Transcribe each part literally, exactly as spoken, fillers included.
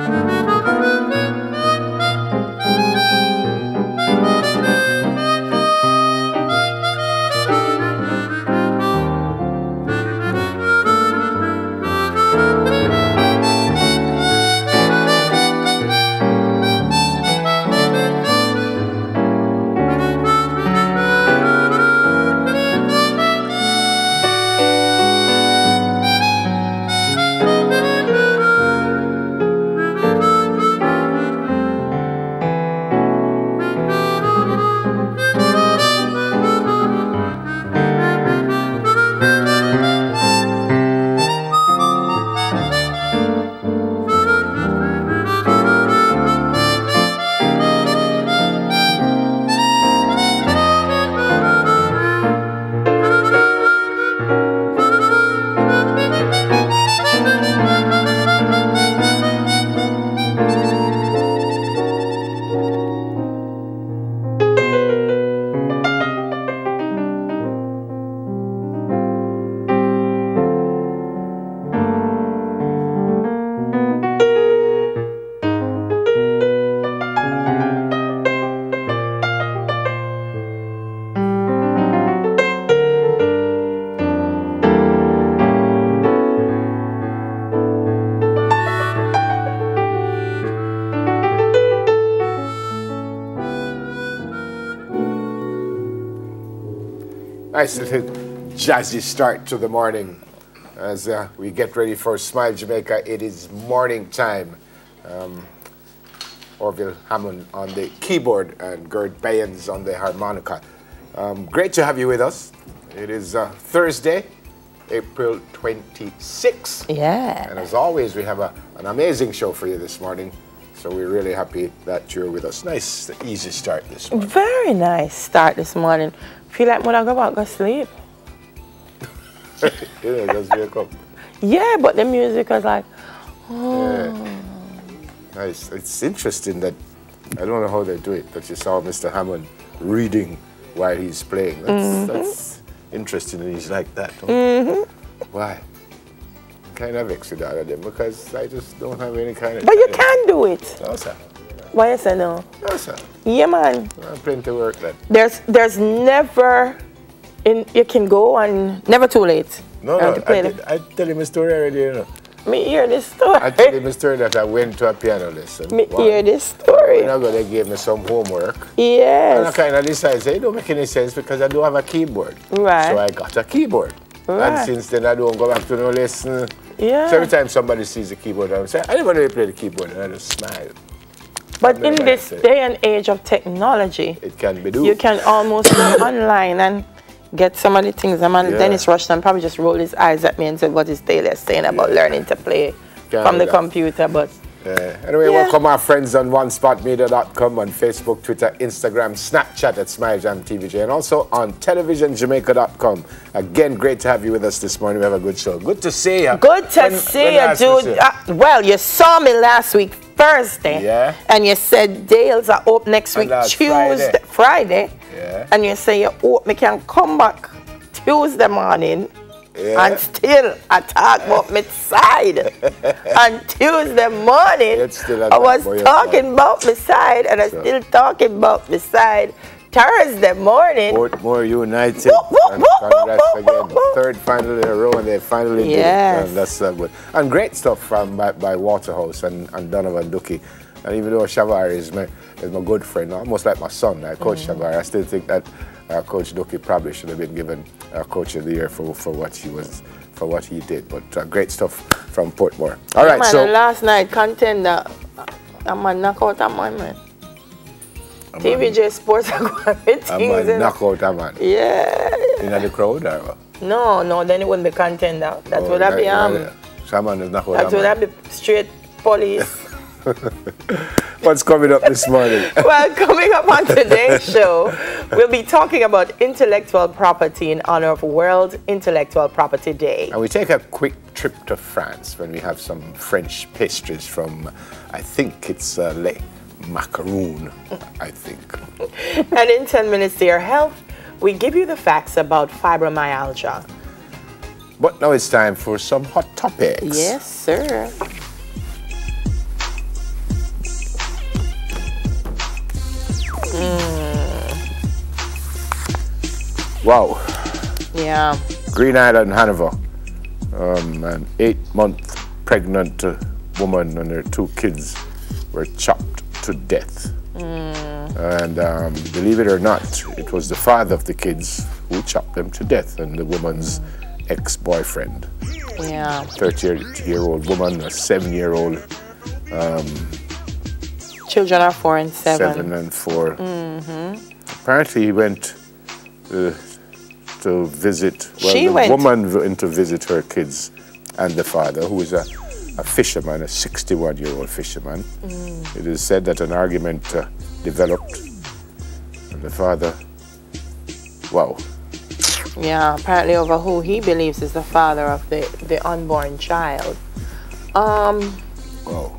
Nice little jazzy start to the morning as uh, we get ready for Smile Jamaica. It is morning time. Um, Orville Hammond on the keyboard and Gerd Bayens on the harmonica. Um, great to have you with us. It is uh, Thursday, April twenty-sixth. Yeah. And as always, we have a, an amazing show for you this morning. So we're really happy that you're with us. Nice, easy start this morning. Very nice start this morning. Feel like when I go back, go sleep. Yeah, just wake up. Yeah, but the music was like, oh. Yeah. Nice. It's interesting that, I don't know how they do it, but you saw Mister Hammond reading while he's playing. That's, mm-hmm. that's interesting that he's like that. Mm-hmm. Why? I'm kind of vexed with all of them because I just don't have any kind of... But you can do it. No, sir. Why you say no? No, sir. Yeah, man. I have plenty of work then. There's, there's never, in, you can go and never too late. No, no, I, did, I tell you my story already, you know. Me hear this story. I tell you my story that I went to a piano lesson. Me One. hear this story. And I go, they gave me some homework. Yes. And I kind of decided, it don't make any sense because I don't have a keyboard. Right. So I got a keyboard. Right. And since then I don't go back to no lesson. Yeah. So every time somebody sees the keyboard, I say, I never know you play the keyboard, and I just smile. But in this day and age of technology, it can be done. You can almost go online and get some of the things. And man, Yeah. Dennis Rushton probably just rolled his eyes at me and said, what is Taylor saying about Yeah. learning to play Can't from the that. computer? But Yeah. Anyway, Yeah. welcome our friends on one spot media dot com, on Facebook, Twitter, Instagram, Snapchat at Smile Jam T V J, and also on television jamaica dot com. Again, great to have you with us this morning. We have a good show. Good to see you. good to When- see when you, last was dude. it? Uh, well, you saw me last week, Thursday. Yeah. And you said Dale's are up next And week, that's Tuesday, Friday. Yeah. And you say you hope me can come back Tuesday morning. Yeah. And still, I talk about my side. On Tuesday morning, It's still a I talk was about your talking side. about my side, and I'm So. still talking about my side. Thursday morning. More, more united. Whoop, whoop, And whoop, congrats whoop, again. whoop, whoop. Third final in a row, and they finally did Yes. it. And that's uh, good. And great stuff from by, by Waterhouse and, and Donovan Ducky. And even though Shavari is my, is my good friend, almost like my son, I coach mm. Shavari, I still think that uh, Coach Ducky probably should have been given uh, Coach of the Year for, for what he was, for what he did. But uh, great stuff from Portmore. All right, man, so last night contender, I'm a knockout a man, man. I'm T V J Sports are going with I'm things. a in- knockout a man. Yeah. In the crowd or what? No, no, then it wouldn't be contender. That Oh, would have that- be um. that- Someone is knockout That a would man. have be straight police. What's coming up this morning? Well, coming up on today's show, we'll be talking about intellectual property in honor of World Intellectual Property Day. And we take a quick trip to France when we have some French pastries from, I think it's uh, Le Macaroon, I think. And in ten minutes to your health, we give you the facts about fibromyalgia. But now it's time for some hot topics. Yes, sir. Wow. Yeah. Green Island, Hanover. Um, an eight-month pregnant uh, woman and her two kids were chopped to death. Mm. And um, believe it or not, it was the father of the kids who chopped them to death, and the woman's mm. ex-boyfriend. Yeah. thirty-year-old woman, a seven-year-old. Um, Children are four and seven. Seven and four. Mm-hmm. Apparently he went uh, to visit, well, she the went. woman went to visit her kids and the father, who is a, a fisherman, a sixty-one-year-old fisherman. Mm. It is said that an argument uh, developed, and the father, wow. Yeah, apparently over who he believes is the father of the, the unborn child. Um, wow.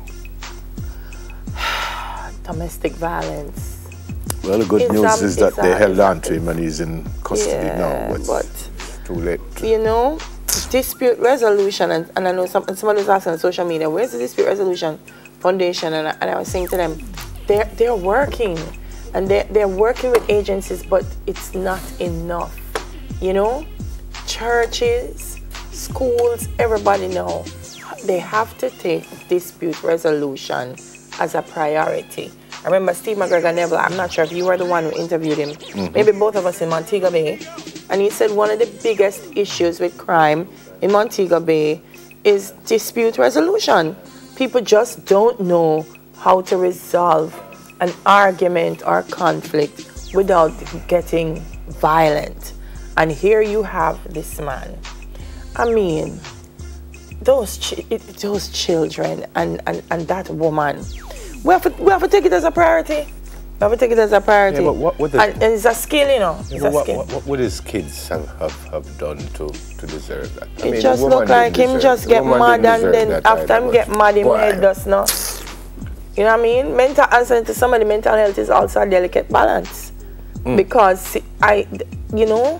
Domestic violence. Well, the good it's news a, is that a, they held on to him and he's in custody yeah, now. But, but it's too late. You know, dispute resolution, and, and I know some, somebody was asking on social media, where's the dispute resolution foundation? And I, and I was saying to them, they're, they're working, and they're, they're working with agencies, but it's not enough. You know, churches, schools, everybody know they have to take dispute resolution as a priority. I remember Steve McGregor Neville, I'm not sure if you were the one who interviewed him, mm-hmm. maybe both of us in Montego Bay, and he said one of the biggest issues with crime in Montego Bay is dispute resolution. People just don't know how to resolve an argument or conflict without getting violent. And here you have this man. I mean, those ch those children and, and, and that woman, we have, to, we have to take it as a priority. We have to take it as a priority. Yeah, but what would the, and, and it's a skill, you know. It's yeah, a what, skill. What, what would his kids have, have, have done to, to deserve that? I it mean, just look like him deserve, just get mad, and then after him get mad, him head does not. You know what I mean? Mental answer to somebody, mental health is also a delicate balance. Mm. Because I, you know,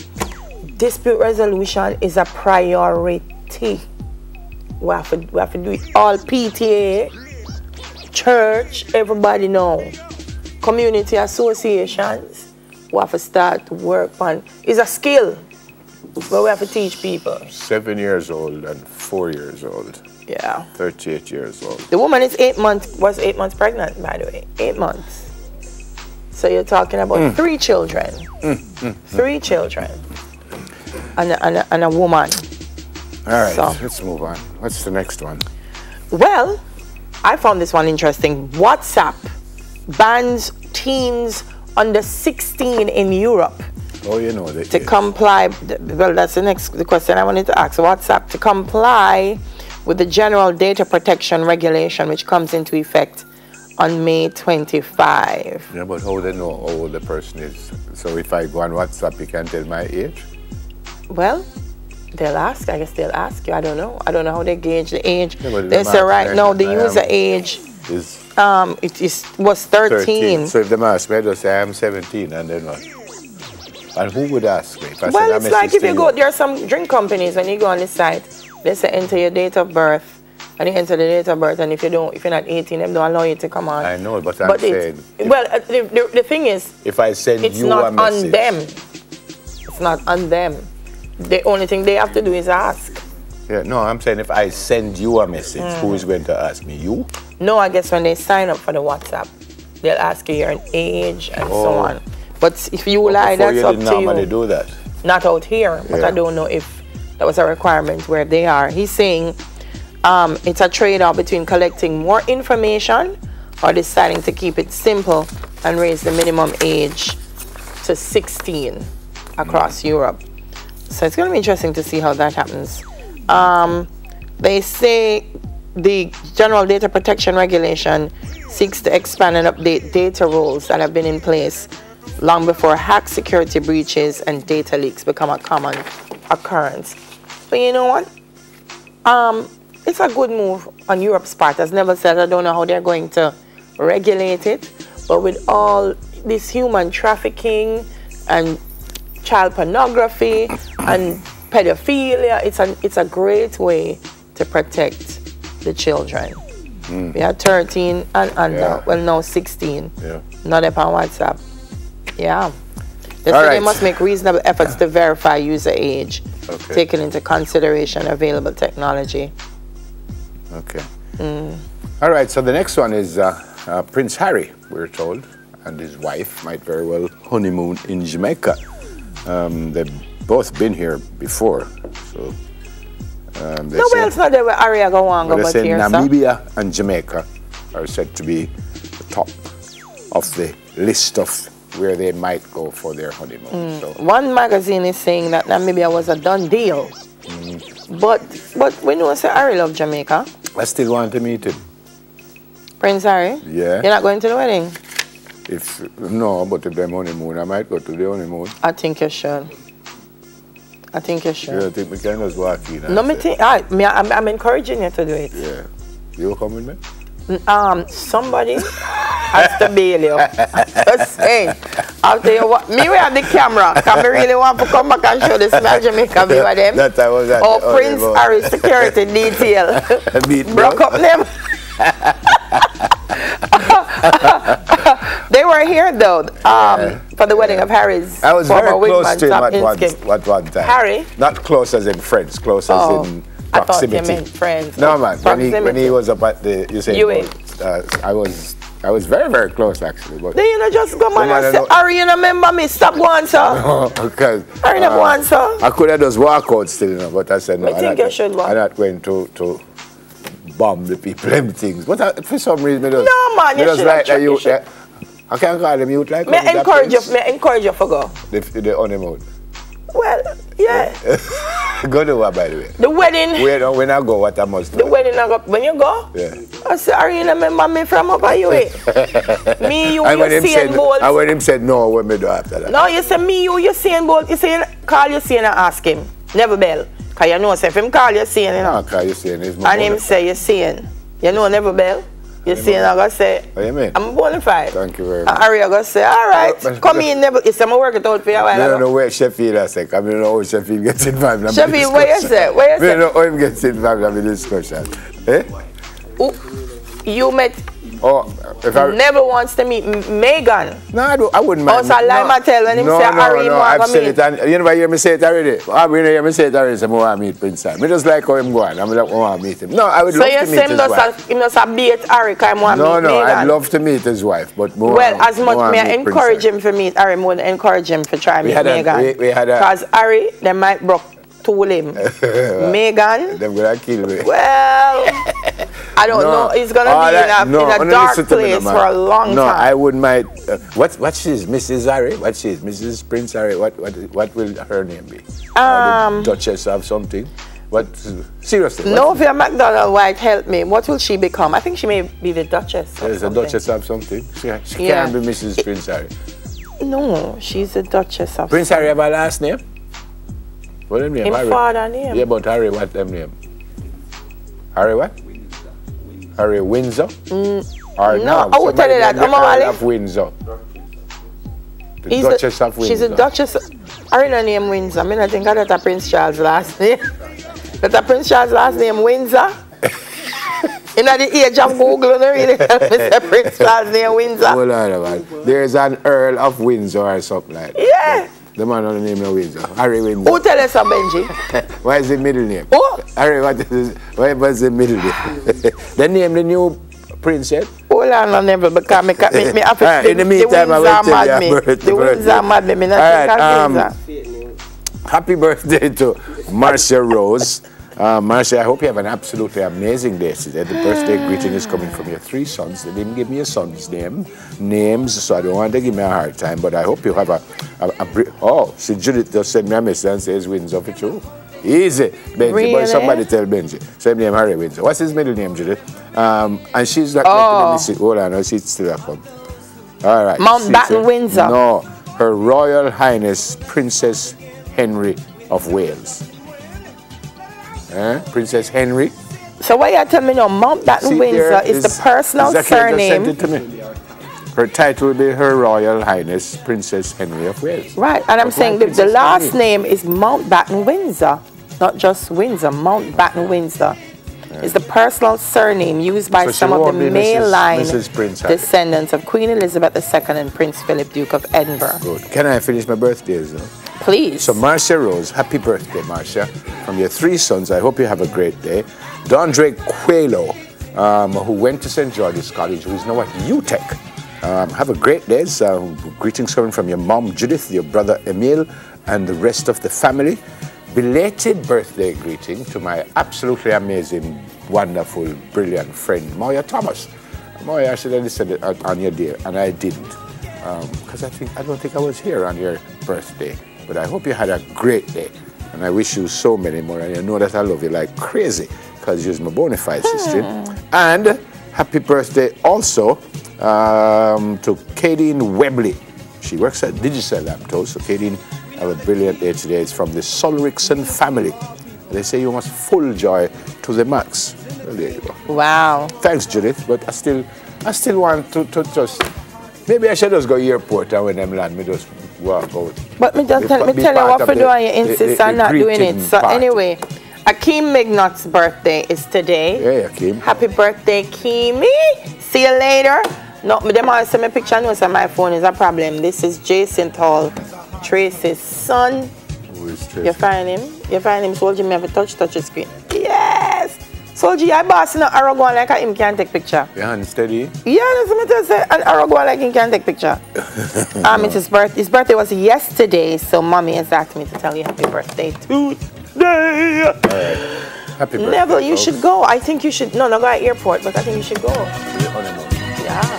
dispute resolution is a priority. We have to, we have to do it all. P T A, church, everybody know. Community associations, we have to start to work on. It's a skill, but we have to teach people. Seven years old and four years old. Yeah. thirty-eight years old. The woman is eight months, was eight months pregnant, by the way. Eight months. So you're talking about mm. three children. Mm, mm, three mm. children. And a, and, a, and a woman. All right, so, let's move on. What's the next one? Well, I found this one interesting. WhatsApp bans teens under sixteen in Europe. Oh, you know that. To yes. comply, well, that's the next the question I wanted to ask. WhatsApp to comply with the General Data Protection Regulation, which comes into effect on May twenty-fifth. Yeah, but how they know how old the person is? So if I go on WhatsApp, you can tell my age? Well, they'll ask. I guess they'll ask you. I don't know. I don't know how they gauge the age. Yeah, they say right now the user age is um it is was thirteen. thirteen. So if they ask me, I just say I'm seventeen, and then what? And who would ask me? If I well, it's like if you go, you. there are some drink companies when you go on this site, they say enter your date of birth, and you enter the date of birth, and if you don't, if you're not eighteen, they don't allow you to come on. I know, but I'm but saying. Well, uh, the, the the thing is, if I send it's you not a message, on them. It's not on them. The only thing they have to do is ask. Yeah, no, I'm saying if I send you a message, mm. who is going to ask me? You? No, I guess when they sign up for the WhatsApp, they'll ask you your age and oh. so on. But if you well, lie, that's you up to you. normally do that. Not out here, but yeah. I don't know if that was a requirement where they are. He's saying um, it's a trade-off between collecting more information or deciding to keep it simple and raise the minimum age to sixteen across mm. Europe. So it's going to be interesting to see how that happens. Um, they say the General Data Protection Regulation seeks to expand and update data rules that have been in place long before hack security breaches and data leaks become a common occurrence. But you know what? Um, it's a good move on Europe's part. As Neville said, I don't know how they're going to regulate it, but with all this human trafficking and child pornography and pedophilia, it's a, it's a great way to protect the children. Mm. We are thirteen and under, yeah. well now sixteen, yeah. not up on WhatsApp. Yeah. They All say right. they must make reasonable efforts to verify user age, Okay. taking into consideration available technology. Okay. Mm. All right, so the next one is uh, uh, Prince Harry, we're told, and his wife might very well honeymoon in Jamaica. Um, they've both been here before, so um, they No, say, well, it's not there where Aria go on go, they but say here, Namibia and Jamaica are said to be the top of the list of where they might go for their honeymoon. Mm. So. One magazine is saying that Namibia was a done deal. Mm. But but we know say Harry love Jamaica. I still want to meet him. Prince Harry? Yeah. You're not going to the wedding? If no, but if they're honeymoon, I might go to the honeymoon. I think you should. I think you should. Yeah, I think we can just walk in. No, me think, I, me, I'm, I'm encouraging you to do it. Yeah. You come with me? Um, somebody has to bail you. Just saying. I'll tell you what, me we have the camera. Can we really want to come back and show the Smile Jamaica view of them? That I was at Or the Prince honeymoon. Harry security detail. Meet Broke bro. up them. They were here though, um, yeah. for the wedding of Harry's. I was very close to him Tom at one, Inskeep. at one time. Harry? Not close as in friends, close Oh, as in I thought you proximity. meant friends. No man, when he, when he Proximity. was up at the, you say, You about, uh, I was I was very, very close actually. But Then you know just come on Then I and don't say, know- Harry, you know remember me, stop going, sir. no, because Harry, not going, sir. I could have just walk out still, you know, but I said no. I I'm think not, you should walk. I'm not going to to bomb the people, them things. But I, for some reason, I just, No, man, I you just should like have that tried- you. you should. Yeah, I can't call them youth like May what is I that, encourage you, Prince? may I encourage you for go. The, the honeymoon. Well, yeah. Go to what, by the way? The wedding, Wait, no, when I go, what I must do? the wedding, I go, when you go, Yeah. I say, Harry, you know remember me from up at you, eh? Me, you, And when you him seeing said, bold. and when him said no, what me do after that? No, you say me, you, you seeing bold. You say, call you seeing and ask him. Never bell. Because you know, say, if him call you seeing, you know. No, because you saying it's my And him bonus. say, you seeing. You know, never bell. You seeing, I go say, What you mean? I'm bona fide. Thank you very And much. Harry, I go say, all right, Oh, but- come in, never. You say, I'm work it out for you a while I don't ago. know where Sheffield is. I don't know how Sheffield gets involved in the Sheffield, where you discussion. say? Where you I say? don't know how him gets involved in the discussion. Eh? Who- You met, Oh, if I... never wants to meet M- Megan. No, I, don't, I wouldn't mind. Oh, so lie my tell when him no, say no, Harry, no, him want I've to said meet. it, and you never hear me say it already. I mean, hear me say it already, so I want to meet Prince Sam. I just like how him going. I'm like, I want to meet him. No, I would So love you to say meet him his just wife. a, him just a bait Harry, because he want to No, meet no, Megan. I'd love to meet his wife, but more. Well, as much more me I meet Prince encourage Sam. him to meet Harry, more than encourage him to try We meet had a- Megan. we- we had a- Because Harry, they might broke tool him. Megan, Them gonna kill me. well, I don't No, know. He's gonna all be in that- a, no, in a no, dark listen to me, place no, for man. a long no, time. I wouldn't mind. Uh, what what she is, Missus Harry? What she is, Missus Prince Harry? What what what will her name be? Or Um, the Duchess of something? What seriously? No, what, if you're McDonald White, help me. What will she become? I think she may be the Duchess. of there's a something. Duchess of something. She, she Yeah. can't be Missus Prince Harry. No, she's the Duchess of Prince Harry have a last name? What them name? Him Harry. father name. Yeah, but Harry, what them name? Harry what? Harry Windsor? Mm, Or no, I will somebody tell you that. named the I'm Earl a- of Windsor. The He's Duchess a, of Windsor. She's a Duchess. I don't know name Windsor. I mean, I think that's a Prince Charles' last name. That's a Prince Charles' last name, Windsor. In the age of Google, no really tell me say Prince Charles' name Windsor. Hold on, man. There's an Earl of Windsor or something like that. Yeah. The man on the name of Windsor. Harry Windsor. Who tell us, so, Benji? What is the middle name? Who? Harry, what is what was the middle name? They name the new prince yet? Hold on, no, never, because me, me, me have to, Alright, in the meantime, I will Windsor tell mad you me. about it. The Windsor mad me. Me not Alright, think of um, Windsor. Happy birthday to Marcia Rose. Uh, Marcia, I hope you have an absolutely amazing day today. The birthday greeting is coming from your three sons. They didn't give me a son's name, names, so I don't want to give me a hard time, but I hope you have a... a, a bri- oh, see, Judith just sent me a message and says Windsor for you. Easy, Benji. Really? But somebody tell Benji. Same name, Harry Windsor. What's his middle name, Judith? Um, and she's not Oh. going to miss it. Hold on, I see it's still a come. All right. Mountbatten See, so- Windsor. No, Her Royal Highness Princess Henry of Wales. Eh? Princess Henry. So why you tell me now, Mountbatten See, Windsor there is the is- personal Zachary just sent surname. it to me. Her title will be Her Royal Highness Princess Henry of Wales. Right, and I'm But saying why the, the Princess last Henry? name is Mountbatten Windsor. Not just Windsor, Mountbatten Windsor. is the personal surname used by So she some of won't the be male Missus line Missus Prince Harry. descendants of Queen Elizabeth the Second and Prince Philip, Duke of Edinburgh. Good. Can I finish my birthdays now? Please. So Marcia Rose, happy birthday, Marcia. From your three sons, I hope you have a great day. Dondre Quelo, um, who went to Saint George's College, who is now at U T E C. Um, have a great day. Uh, greetings coming from your mom, Judith, your brother, Emil, and the rest of the family. Belated birthday greeting to my absolutely amazing, wonderful, brilliant friend, Moya Thomas. Moya, I should have listened on your day, and I didn't. Because um, I think I don't think I was here on your birthday. But I hope you had a great day. And I wish you so many more. And you know that I love you like crazy, because you're my bona fide sister. And happy birthday also um, to Kadeen Webley. She works at Digital Lamptoes. So Kadeen, have a brilliant day today. It's from the Solrickson family. They say you must full joy to the max. Well, there you go. Wow. Thanks, Judith. But I still, I still want to, to just, maybe I should just go airport and when them land, me just walk out. But me just tell, me tell you what for do and you insist on not doing it. So party. Anyway, Akeem Mignot's birthday is today. Yeah, Akeem. Happy birthday, Keemy. See you later. No, me them all send me picture and say my phone is a problem. This is Jason Hall, Tracy's son. Who is Tracy? You find him? You find him, Soldier, me have a touch, touch his screen. Yes! Soldier, I boss in an arrow going like him can't take picture. Your hand steady? Yeah, that's what I say. An arrow going like him can't take picture. um, it's his birthday. His birthday was yesterday, so mommy has asked me to tell you happy birthday today. All right. Happy birthday. Neville, you folks. should go. I think you should. No, not go at airport, but I think you should go. Yeah.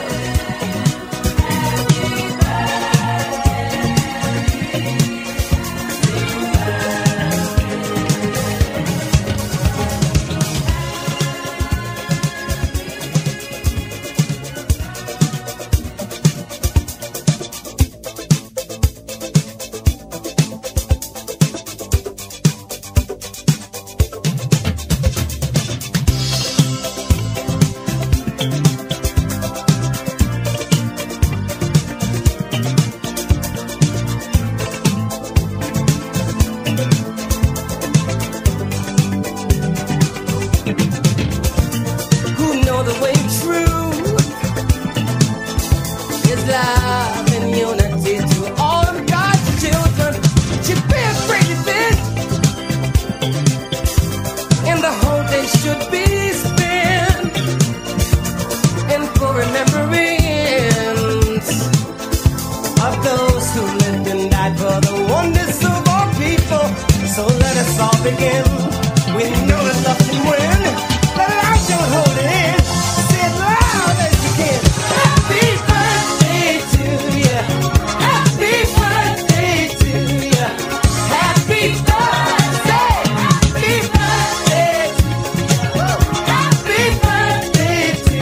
So let us all begin.